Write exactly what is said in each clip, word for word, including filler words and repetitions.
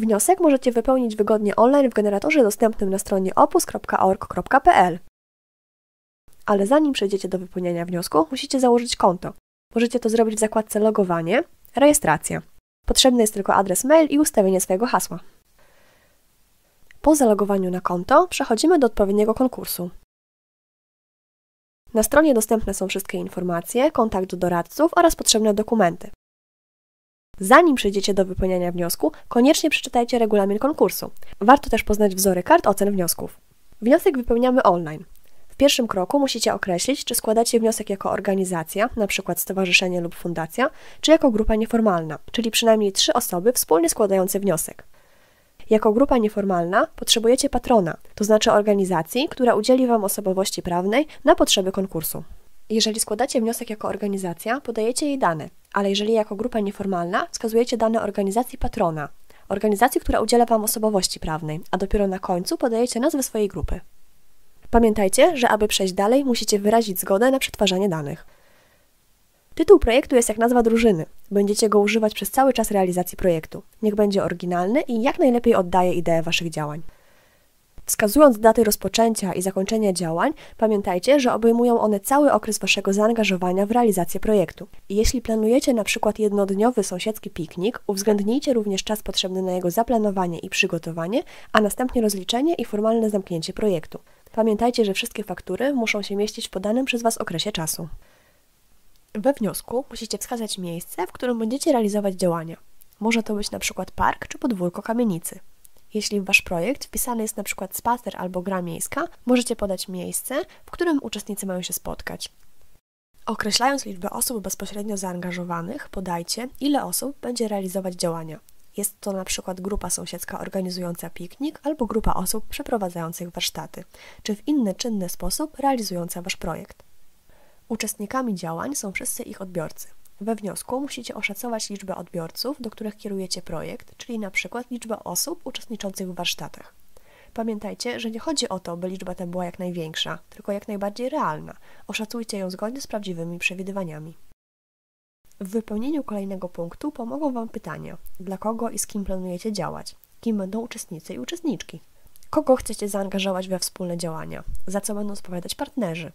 Wniosek możecie wypełnić wygodnie online w generatorze dostępnym na stronie opus kropka org kropka p l. Ale zanim przejdziecie do wypełniania wniosku, musicie założyć konto. Możecie to zrobić w zakładce Logowanie, Rejestracja. Potrzebny jest tylko adres mail i ustawienie swojego hasła. Po zalogowaniu na konto przechodzimy do odpowiedniego konkursu. Na stronie dostępne są wszystkie informacje, kontakt do doradców oraz potrzebne dokumenty. Zanim przejdziecie do wypełniania wniosku, koniecznie przeczytajcie regulamin konkursu. Warto też poznać wzory kart ocen wniosków. Wniosek wypełniamy online. W pierwszym kroku musicie określić, czy składacie wniosek jako organizacja, np. stowarzyszenie lub fundacja, czy jako grupa nieformalna, czyli przynajmniej trzy osoby wspólnie składające wniosek. Jako grupa nieformalna potrzebujecie patrona, to znaczy organizacji, która udzieli Wam osobowości prawnej na potrzeby konkursu. Jeżeli składacie wniosek jako organizacja, podajecie jej dane, ale jeżeli jako grupa nieformalna, wskazujecie dane organizacji patrona, organizacji, która udziela Wam osobowości prawnej, a dopiero na końcu podajecie nazwę swojej grupy. Pamiętajcie, że aby przejść dalej, musicie wyrazić zgodę na przetwarzanie danych. Tytuł projektu jest jak nazwa drużyny. Będziecie go używać przez cały czas realizacji projektu. Niech będzie oryginalny i jak najlepiej oddaje ideę Waszych działań. Wskazując daty rozpoczęcia i zakończenia działań, pamiętajcie, że obejmują one cały okres Waszego zaangażowania w realizację projektu. I jeśli planujecie na przykład jednodniowy sąsiedzki piknik, uwzględnijcie również czas potrzebny na jego zaplanowanie i przygotowanie, a następnie rozliczenie i formalne zamknięcie projektu. Pamiętajcie, że wszystkie faktury muszą się mieścić w podanym przez Was okresie czasu. We wniosku musicie wskazać miejsce, w którym będziecie realizować działania. Może to być na przykład park czy podwórko kamienicy. Jeśli w Wasz projekt wpisany jest na przykład spacer albo gra miejska, możecie podać miejsce, w którym uczestnicy mają się spotkać. Określając liczbę osób bezpośrednio zaangażowanych, podajcie, ile osób będzie realizować działania. Jest to na przykład grupa sąsiedzka organizująca piknik albo grupa osób przeprowadzających warsztaty, czy w inny czynny sposób realizująca Wasz projekt. Uczestnikami działań są wszyscy ich odbiorcy. We wniosku musicie oszacować liczbę odbiorców, do których kierujecie projekt, czyli na przykład liczbę osób uczestniczących w warsztatach. Pamiętajcie, że nie chodzi o to, by liczba ta była jak największa, tylko jak najbardziej realna. Oszacujcie ją zgodnie z prawdziwymi przewidywaniami. W wypełnieniu kolejnego punktu pomogą Wam pytania, dla kogo i z kim planujecie działać, kim będą uczestnicy i uczestniczki, kogo chcecie zaangażować we wspólne działania, za co będą odpowiadać partnerzy.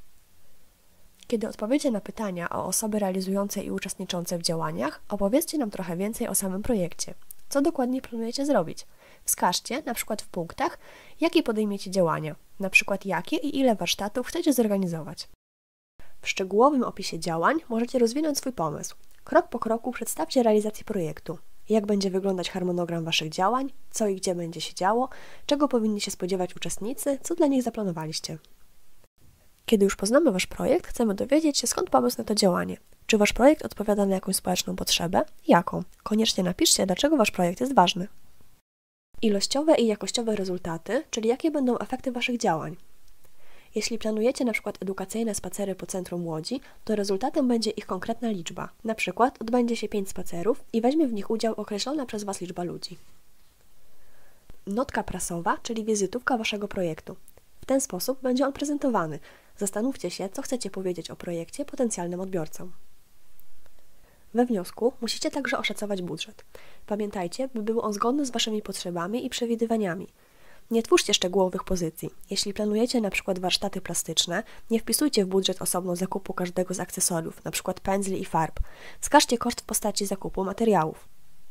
Kiedy odpowiecie na pytania o osoby realizujące i uczestniczące w działaniach, opowiedzcie nam trochę więcej o samym projekcie. Co dokładnie planujecie zrobić? Wskażcie, na przykład w punktach, jakie podejmiecie działania, na przykład jakie i ile warsztatów chcecie zorganizować. W szczegółowym opisie działań możecie rozwinąć swój pomysł. Krok po kroku przedstawcie realizację projektu. Jak będzie wyglądać harmonogram Waszych działań, co i gdzie będzie się działo, czego powinni się spodziewać uczestnicy, co dla nich zaplanowaliście. Kiedy już poznamy Wasz projekt, chcemy dowiedzieć się, skąd pomysł na to działanie. Czy Wasz projekt odpowiada na jakąś społeczną potrzebę? Jaką? Koniecznie napiszcie, dlaczego Wasz projekt jest ważny. Ilościowe i jakościowe rezultaty, czyli jakie będą efekty Waszych działań. Jeśli planujecie na przykład edukacyjne spacery po centrum Łodzi, to rezultatem będzie ich konkretna liczba. Na przykład odbędzie się pięć spacerów i weźmie w nich udział określona przez Was liczba ludzi. Notka prasowa, czyli wizytówka Waszego projektu. W ten sposób będzie on prezentowany. Zastanówcie się, co chcecie powiedzieć o projekcie potencjalnym odbiorcom. We wniosku musicie także oszacować budżet. Pamiętajcie, by był on zgodny z Waszymi potrzebami i przewidywaniami. Nie twórzcie szczegółowych pozycji. Jeśli planujecie na przykład warsztaty plastyczne, nie wpisujcie w budżet osobno zakupu każdego z akcesoriów, np. pędzli i farb. Wskażcie koszt w postaci zakupu materiałów.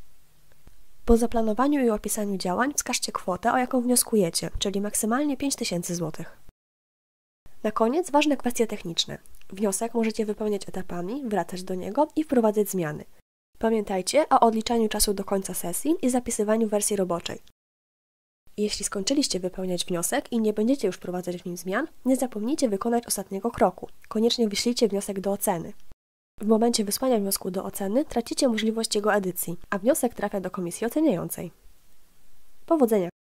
Po zaplanowaniu i opisaniu działań wskażcie kwotę, o jaką wnioskujecie, czyli maksymalnie pięć tysięcy złotych. Na koniec ważne kwestie techniczne. Wniosek możecie wypełniać etapami, wracać do niego i wprowadzać zmiany. Pamiętajcie o odliczaniu czasu do końca sesji i zapisywaniu wersji roboczej. Jeśli skończyliście wypełniać wniosek i nie będziecie już wprowadzać w nim zmian, nie zapomnijcie wykonać ostatniego kroku. Koniecznie wyślijcie wniosek do oceny. W momencie wysłania wniosku do oceny tracicie możliwość jego edycji, a wniosek trafia do komisji oceniającej. Powodzenia!